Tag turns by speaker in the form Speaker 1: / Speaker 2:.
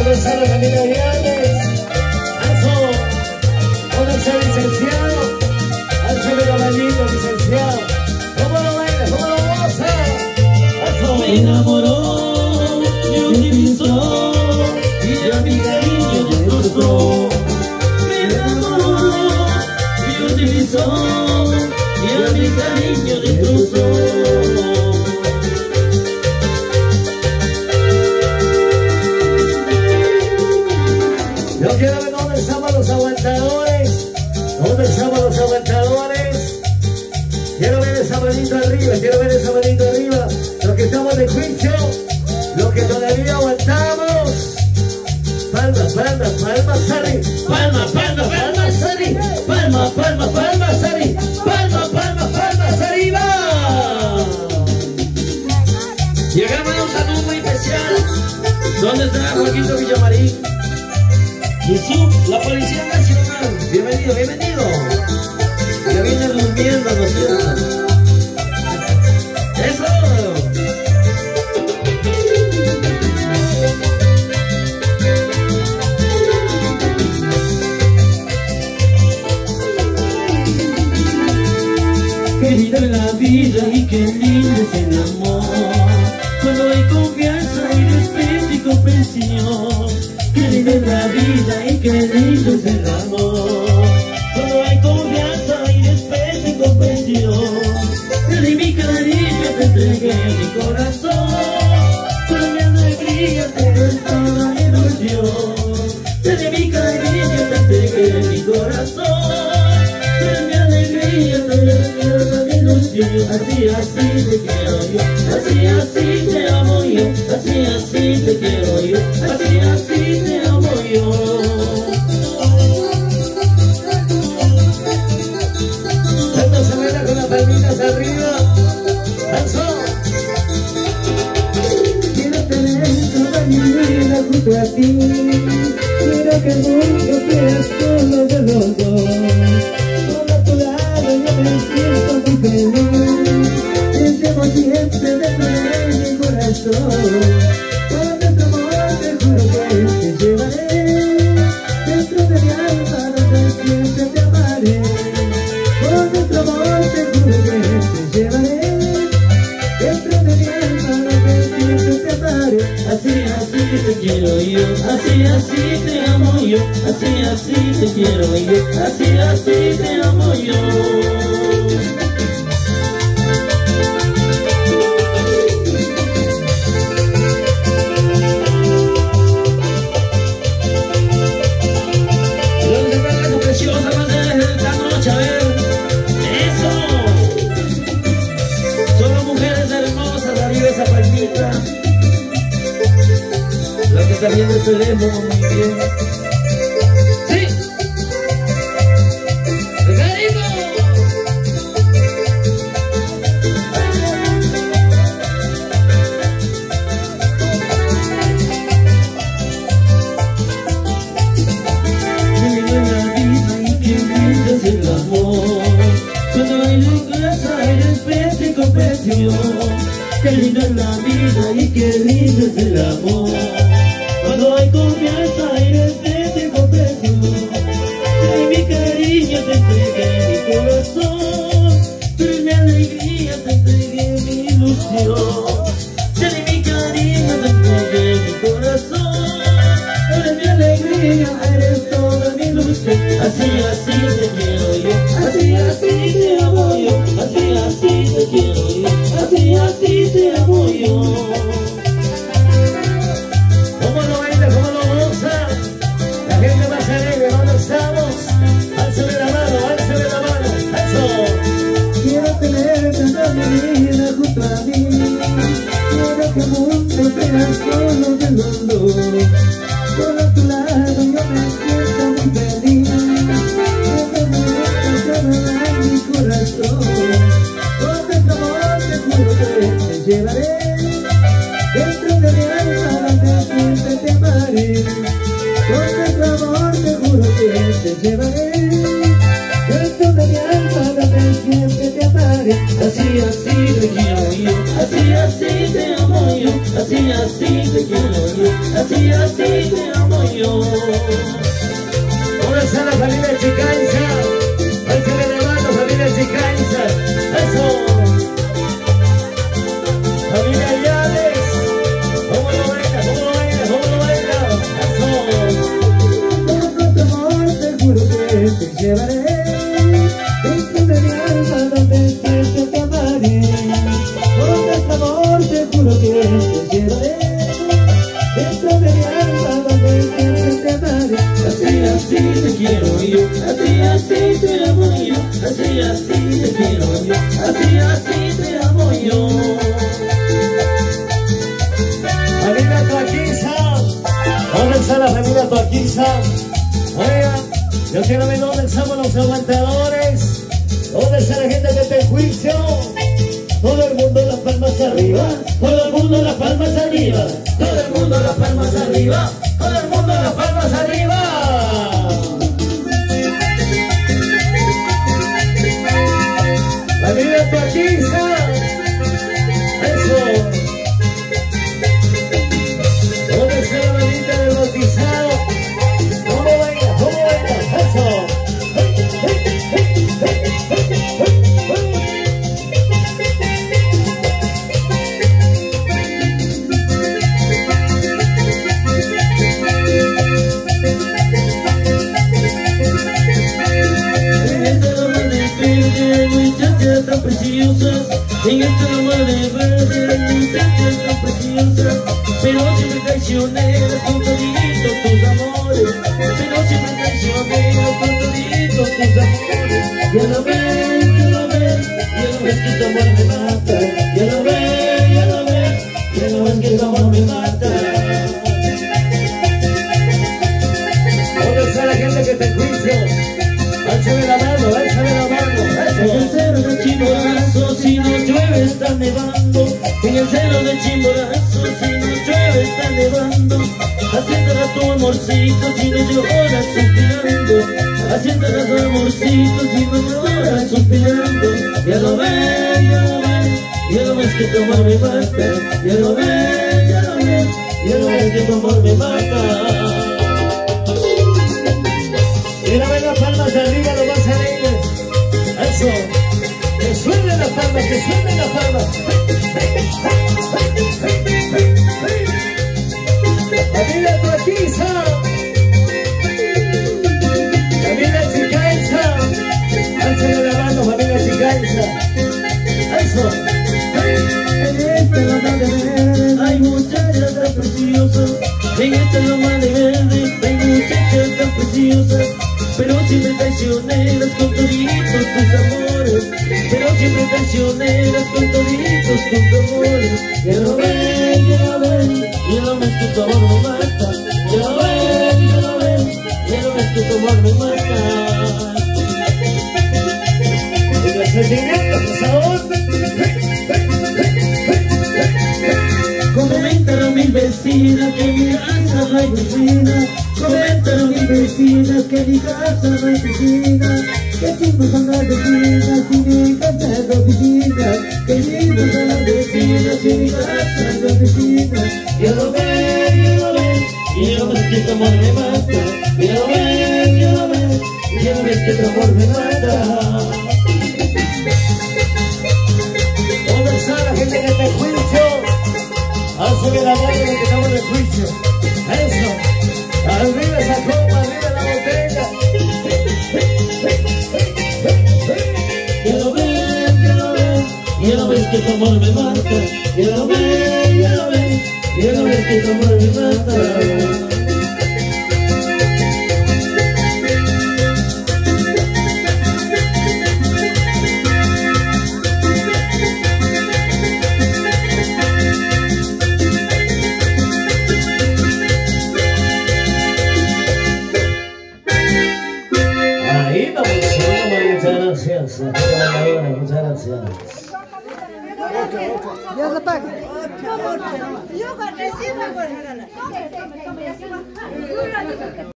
Speaker 1: Gonzalo Camilo Viales, Alzo, ¿dónde está el licenciado? Alzo de la maldita, licenciado. ¿Cómo lo baila? ¿Cómo lo goza? Alzo.
Speaker 2: Me enamoró, me utilizó y a mi cariño destrozó. Me enamoró, me utilizó y a mi cariño destrozó.
Speaker 1: Yo quiero ver dónde estaban los aguantadores. ¿Dónde estaban los aguantadores? Quiero ver esa manito arriba, quiero ver esa manito arriba. Los que estamos de juicio, los que todavía aguantamos. Palmas, palmas, palmas, Sari.
Speaker 2: Palma, palma, palmas arriba. Palma, palma, palmas arriba. Palma, palma, palmas arriba. Llegamos a un saludo muy especial. ¿Dónde está Joaquito Villamarín? Jesús, la Policía Nacional. Bienvenido, bienvenido. Ya viene durmiendo, ¿no es cierto? Eso. Qué linda es la vida y qué lindo es el amor. Cuando hay confianza y respeto y comprensión. Qué linda es la vida y qué lindo es el amor. Cuando hay confianza y respeto y comprensión. Te di mi cariño, te entregué mi corazón. Con mi alegría te doy toda mi ilusión. Te di mi cariño, te entregué mi corazón. Con mi alegría te doy toda mi ilusión. Así, así te quiero yo. Así, así te amo yo. Así, así te quiero yo. Así, así te amo yo.
Speaker 1: Tanto se baila con las palmitas arriba. Alzo.
Speaker 3: Quiero tener toda mi vida junto a ti. Quiero que nunca seas solo de los dos. Solo a tu lado yo me siento muy feliz. Te llevo siempre dentro de mi corazón. Con nuestro amor te juro que te llevaré. Dentro de mi alma donde siempre te amaré. Con nuestro amor te juro que te llevaré. Dentro de mi alma donde siempre te amaré.
Speaker 2: Así, así te quiero yo. Así, así te amo yo. Así, así te quiero yo. Así, así te amo yo. La que está viendo el teléfono muy bien. ¡Sí! ¡Regalito! Qué linda es la vida y qué lindo es el amor. Cuando hay locura, hay respeto y comprensión. Qué linda es la vida y qué lindo es el amor. Cuando hay confianza y respeto y comprensión. Te mi cariño, te entregué mi corazón. Tú mi alegría, te entregué mi ilusión. Te mi cariño, te entregué mi corazón. Eres mi alegría, eres toda mi ilusión. Así, así te quiero yo. Así, así te amo yo. Así, así te quiero yo. Así, así te amo yo.
Speaker 1: ¿Cómo lo baila? ¿Cómo lo goza? La gente más alegre, ¿dónde estamos? Álzame la mano, álzame la mano. Alzo.
Speaker 3: Quiero tener toda mi vida junto a mí. Quiero que el mundo sea solo de los dos. Solo a tu lado yo me siento muy feliz. Desde mi boca a mi corazón. Con nuestro amor te juro que te llevaré. Dentro de mi alma donde siempre te amaré. Con nuestro amor te juro que te llevaré. Dentro de mi alma donde siempre te amaré.
Speaker 2: Así, así te quiero yo. Así, así te amo yo. Así, así te quiero yo. Así, así te amo yo.
Speaker 1: ¿Dónde está la familia Chicanza? Álzame la mano, familia Chicanza. Eso. Familia Llaves. ¿Cómo lo baila? ¿Cómo lo baila? ¿Cómo lo baila? Eso.
Speaker 3: Con tu amor te juro que te llevaré dentro de mi alma donde siempre te amaré. Con tu amor te juro que te llevaré dentro de mi alma donde siempre te amaré.
Speaker 2: Así, así te quiero yo, así, así te amo yo, así, así te quiero yo, así, así te amo yo.
Speaker 1: Familia Toaquiza. ¿Dónde está la familia Toaquiza? Oiga, yo quiero ver dónde estamos los aguantadores. ¿Dónde está la gente que está en juicio? Todo el mundo las palmas arriba.
Speaker 2: Todo el mundo las palmas arriba, todo el mundo las palmas arriba, todo el mundo las palmas arriba.
Speaker 1: Familia Toaquiza. Eso. ¿Dónde está la manita del bautizado? ¿Cómo baila? ¿Cómo baila? Eso.
Speaker 2: Tan preciosas, en esta loma de verde hay muchachas tan preciosas, pero siempre traicioneras con toditos tus amores, pero siempre traicioneras con toditos tus amores. Ya lo ves, ya lo ves, ya lo ves que tu amor me mata, ya lo ves, ya lo ves, ya lo ves que tu amor me mata.
Speaker 1: ¿Dónde está la gente que te juicio? Álzame la mano, álzame la mano.
Speaker 2: En el cerro de Chimborazo, si no llueve está nevando. En el cerro de Chimborazo, si no llueve está nevando. Así enterras tu amorcito si no lloras suspirando. Así enterras tu amorcito si no lloras suspirando. Ya lo ves, ya lo ves, ya lo ves que tu amor me mata. Ya lo ves, ya lo ves, ya lo ves que tu amor me mata.
Speaker 1: Mira, ven las palmas de arriba, lo más alegres. Eso. Que suenen las palmas, que suenen las palmas. Familia Toaquiza. Familia Chicanza. Álzale la mano, familia Chicanza. Eso.
Speaker 3: En esta loma de verde
Speaker 2: Hay muchachas tan preciosas, en esta loma de verde hay muchachas tan preciosas, pero siempre traicioneras con toditos tus amores, pero siempre traicioneras con toditos tus amores. Ya lo ves, ya lo ves, ya lo ves que tu amor me mata. Ya lo ves, ya lo ves, ya lo ves que tu amor me mata.
Speaker 1: Y los sentimientos, por favor.
Speaker 2: Comentaron mis vecinas que mi casa no hay piscina. Comentaron mis vecinas que mi casa no hay piscina. Que chicos son las vecinas y mi casa es la oficina. Que chicos son las vecinas y mi casa es la oficina. Ya lo ves, ya lo ves, ya lo ves que tu amor me mata. Ya lo ves, ya lo ves, ya lo ves que tu amor me mata.
Speaker 1: ¿Dónde está la gente que está en juicio? Álzame la mano que estamos en juicio. Eso. Arriba esa copa, arriba la botella.
Speaker 2: Ya lo ves, ya lo ves, ya lo ves que tu amor me mata. Ya lo ves, ya lo ves, ya lo ves que tu amor me mata.
Speaker 1: Ahí vamos, muchas gracias. Muchas gracias.
Speaker 3: Ya se paga.
Speaker 4: Yo con recibo,